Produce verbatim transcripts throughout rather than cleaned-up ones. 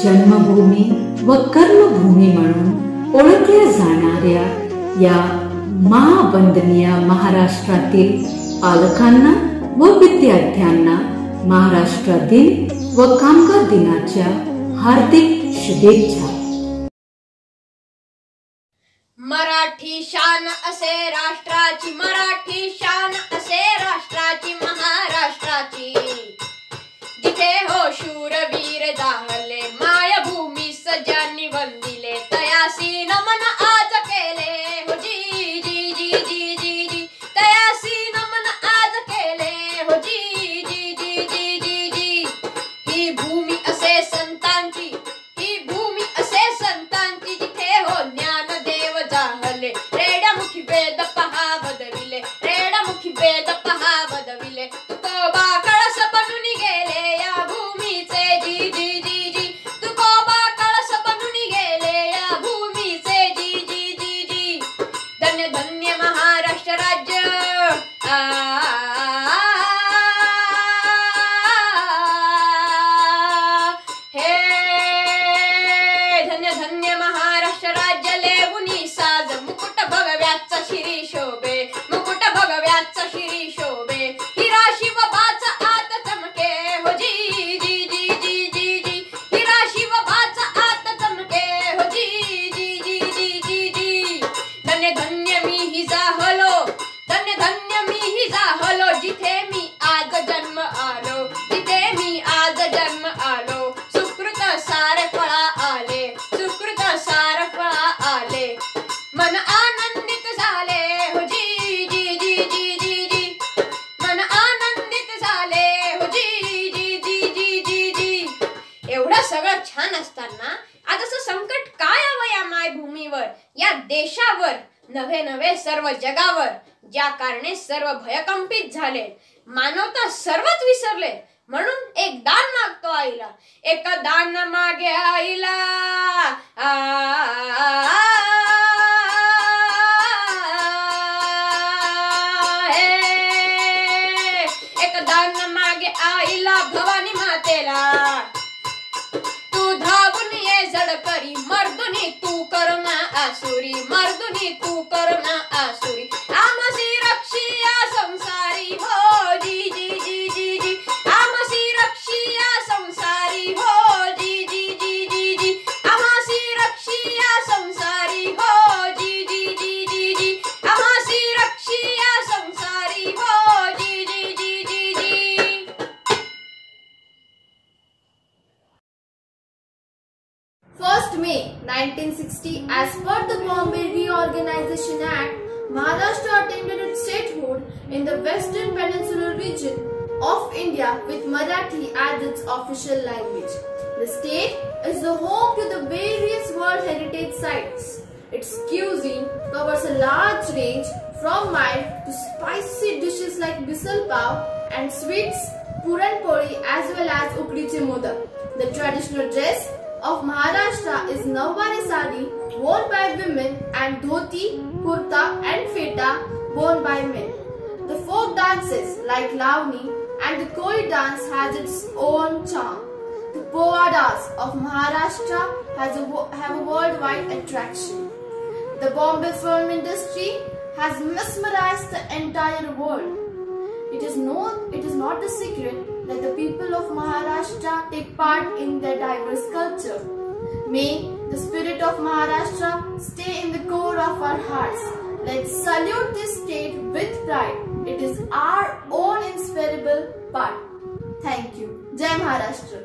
जन्मभूमी व कर्मभूमी म्हणून ओळखल्या जाणाऱ्या या महावंदनीय महाराष्ट्रातील पालकांना व विद्यार्थ्यांना महाराष्ट्र दिन व कामगार दिनाच्या हार्दिक शुभेच्छा। मराठी शान असे राष्ट्राची, मराठी शान असे राष्ट्राची, महाराष्ट्राची, जिथे हो शूरवीर जाहले, मायभूमी सज्जांनी वंदिले, तयासी नमन आज केले हो जी जी जी जी जी जी, तयासी नमन आज केले हो जी जी जी जी जी जी। ही भूमी असे संतांची, ही भूमी असे संतांची, जिथे हो ज्ञानदेव जाहले, रेड्यामुखी वेद पहा वदविले, रेड्यामुखी वेद पहा वदविले, तुकोबा कळस बनून गेले या भूमीचे जी जी जी जी, तुकोबा कळस बनून गेले या भूमीचे जी जी जी जी। धन्य धन्य महाराष्ट्र राज्य, आ हे धन्य धन्य महाराष्ट्र राज्य, लेवुनी साज मुकुट भगव्याचा शिरी शोभे, मुकुट भगव्याचा शिरी शोभे, हिरा शिवबाचा आत चमके हो जी जी जी जी जी जी, हिरा शिवबाचा आत चमके हो जी जी जी जी जी जी। धन्य धन्य मी ही जाहलो, धन्य धन्य मी ही जाहलो, जिथे मी आज जन्म आलो, जिथे मी आज जन्म आलो, सुकृत सार फळा आले, सुकृत सार फळा आले, मन आनंदित झाले हो जी जी जी जी जी जी, मन आनंदित झाले हो जी जी जी जी जी जी। एवढं सगळं छान असताना आज असं संकट काय आलं या मायभूमीवर, या देशावर, नव्हे नव्हे सर्व जगावर, ज्या कारणे सर्व भयकंपित झाले, मानवता सर्वच विसरले, म्हणून एक दान मागतो आईला, एक दान मागे आईला, आ एक दान मागे आईला, भवानी मातेला, तू धावून ये जडकरी, मर्दुनी तू करुणा आसुरी, मर्दुनी तू करुणा आसुरी, आमसी रक्षिया संसारी हो जी जी जी जी जी, आमसी रक्षिया संसारी हो जी जी जी जी जी, आमसी रक्षिया संसारी हो जी जी जी जी जी, आमसी रक्षिया संसारी हो जी जी जी जी जी। first May nineteen sixty, as per the Bombay Reorganization Act, Maharashtra attained its statehood in the Western Peninsular region of India with Marathi as its official language. The state is the home to the various World Heritage Sites. Its cuisine covers a large range from mild to spicy dishes like misal pav and sweets, puran pori as well as ukdiche modak. The traditional dress of Maharashtra is Nawwari sari worn by women and dhoti, kurta and feta worn by men. The folk dances like Lavani and the Koi dance has its own charm. The Powadas of Maharashtra has a, have a worldwide attraction. The Bombay film industry has mesmerized the entire world. It is, no, it is not a secret that the people of Maharashtra take part in their diverse culture. May the spirit of Maharashtra stay in the core of our hearts. Let's salute this state with pride. It is our own inseparable part. Thank you. Jai Maharashtra.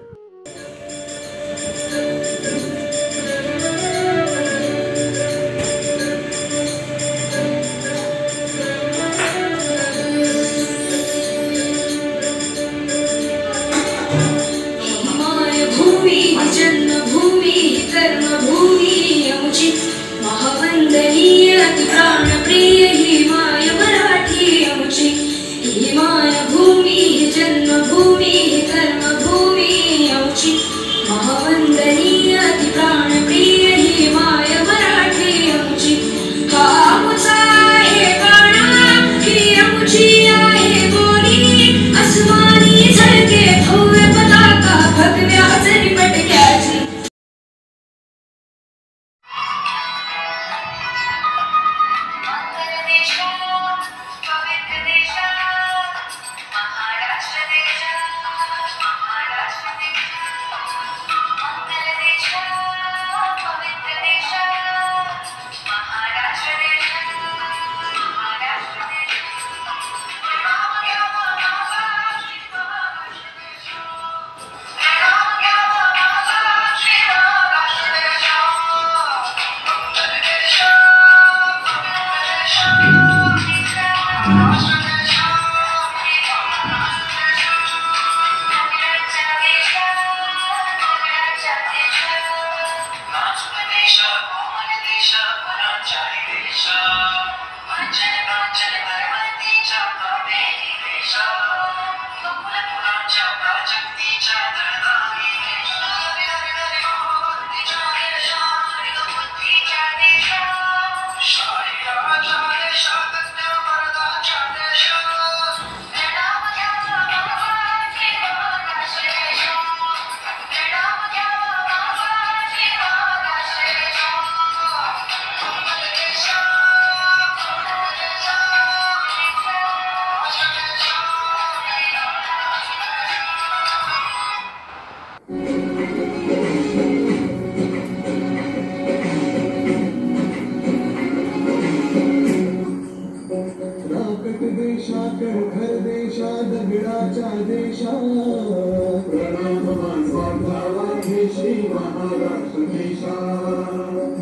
जन्मभूमी कर्मभूमी आमची महावंदनीय अति प्राणप्रिय ही माय मराठी आमची, ही मायभूमी जन्मभूमी कर्मभूमी आमची महावंदनीय अति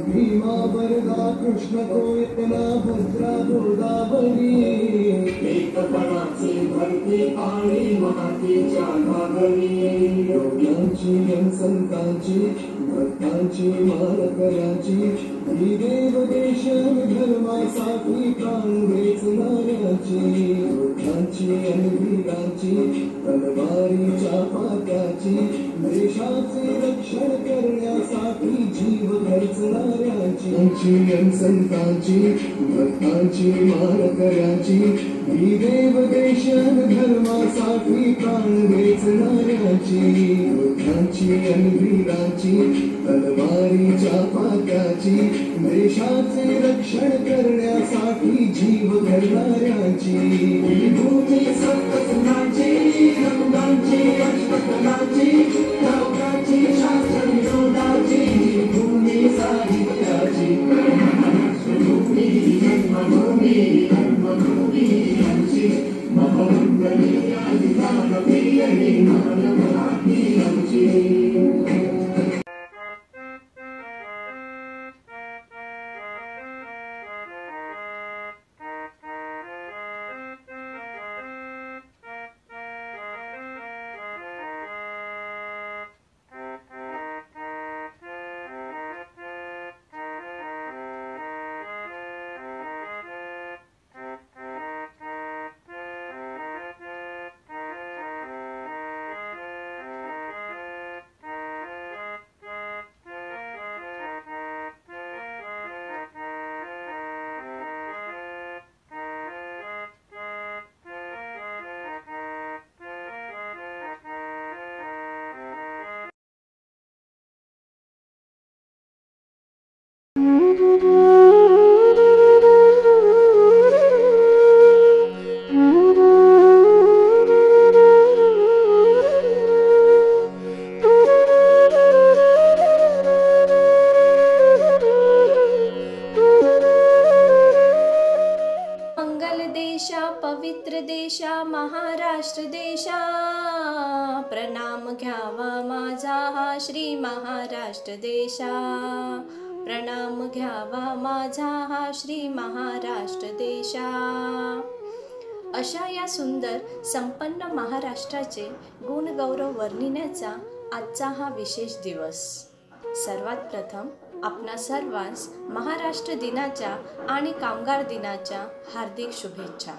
भीमा वरदा कृष्ण को इतना भद्रा गोदावरी एक पणाचे भरती आणि मातीच्या घागरी योग्यांची संतांची भक्तांची मारकऱ्यांची ही देव देश धर्मासाठी प्राण वेचणाऱ्यांची योद्ध्यांची आणि वीरांची तलवारीच्या पात्याची देशाचे रक्षण करण्यासाठी जीव खर्चणाऱ्यांची संतांची भक्तांची मारकऱ्यांची ही देव देश धर्मासाठी प्राण वेचणाऱ्यांची योद्ध्यांची आणि वीरांची तलवारीच्या पात्याची देशाचे रक्षण करण्यासाठी जीव करणाऱ्यांची भूमी सप्तसुनाची रंगांची अष्टकलाची नौकाची शास्त्र विनोदाची भूमी साहित्याची भूमी जन्मभूमी कर्मभूमी आमची महामंडळी अधिकारप्रिय मानवराठी आमची पवित्र देशा महाराष्ट्र देशा प्रणाम घ्यावा माझा हा श्री महाराष्ट्र देशा प्रणाम घ्यावा माझा हा श्री महाराष्ट्र देशा। अशा या सुंदर संपन्न महाराष्ट्राचे गुणगौरव वर्णिण्याचा आजचा हा विशेष दिवस। सर्वात प्रथम आपणा सर्वांस महाराष्ट्र दिनाच्या आणि कामगार दिनाच्या हार्दिक शुभेच्छा।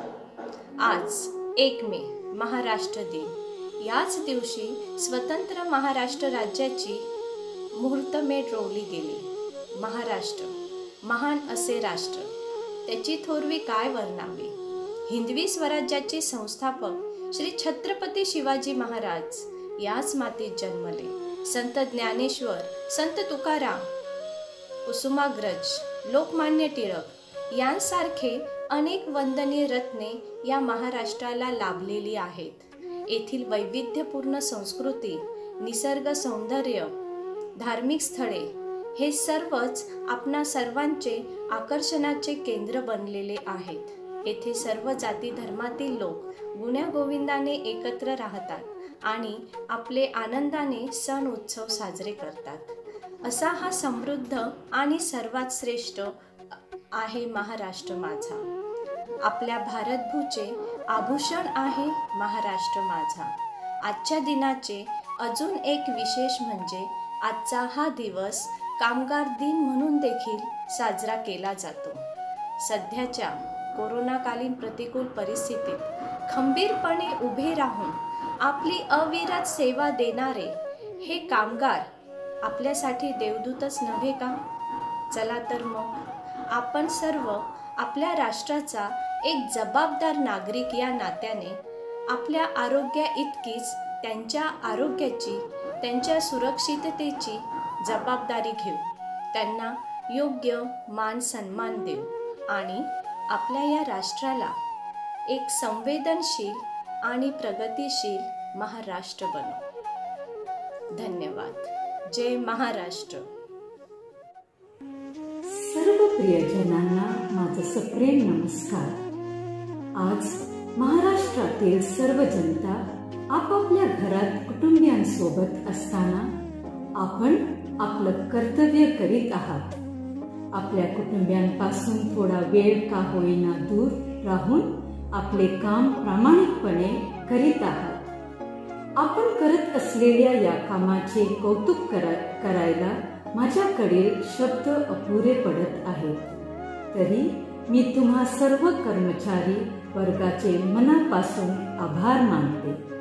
आज एक मे महाराष्ट्र दिन। याच दिवशी स्वतंत्र महाराष्ट्र राज्याची मुहूर्तमेढ रोवली गेली। महाराष्ट्र महान असे राष्ट्र, त्याची थोरवी काय वर्णावी। हिंदवी स्वराज्याचे संस्थापक श्री छत्रपती शिवाजी महाराज याच मातीत जन्मले। संत ज्ञानेश्वर, संत तुकाराम, कुसुमाग्रज, लोकमान्य टिळक यांसारखे अनेक वंदनीय रत्ने या महाराष्ट्राला लाभलेली आहेत। येथील वैविध्यपूर्ण संस्कृती, निसर्ग सौंदर्य, धार्मिक स्थळे हे सर्वच आपणा सर्वांचे आकर्षणाचे केंद्र बनलेले आहेत। येथे सर्व जाती धर्मातील लोक गुण्यागोविंदाने एकत्र राहतात आणि आपले आनंदाने सण उत्सव साजरे करतात। असा हा समृद्ध आणि सर्वात श्रेष्ठ आहे महाराष्ट्र माझा। आपल्या भारतभूचे आभूषण आहे महाराष्ट्र माझा। आजच्या दिनाचे अजून एक विशेष म्हणजे आजचा हा दिवस कामगार दिन म्हणून देखील साजरा केला जातो। सध्याच्या कोरोनाकालीन प्रतिकूल परिस्थितीत खंबीरपणे उभे राहून आपली अविरत सेवा देणारे हे कामगार आपल्यासाठी देवदूतच नव्हे का? चला तर मग आपण सर्व आपल्या राष्ट्राचा एक जबाबदार नागरिक या नात्याने आपल्या आरोग्या इतकीच त्यांच्या आरोग्याची, त्यांच्या सुरक्षिततेची जबाबदारी घेऊ, त्यांना योग्य मान सन्मान देऊ आणि आपल्या या राष्ट्राला एक संवेदनशील आणि प्रगतिशील महाराष्ट्र बनवू। धन्यवाद। जय महाराष्ट्र। सर्व प्रियजनांना माझा सप्रेम नमस्कार। आज महाराष्ट्रातील सर्व जनता आपापल्या घरात कुटुंबियांसोबत असताना आपण आपलं कर्तव्य करीत आहात। आपल्या कुटुंबियांपासून थोडा वेळ का होईना दूर राहून आपले काम प्रामाणिकपणे करीत आहात। आपण करत असलेल्या या कामाचे कौतुक करायला माझ्याकडील शब्द अपुरे पडत आहेत। तरी मी तुम्हा सर्व कर्मचारी वर्गाचे मनापासून आभार मानते।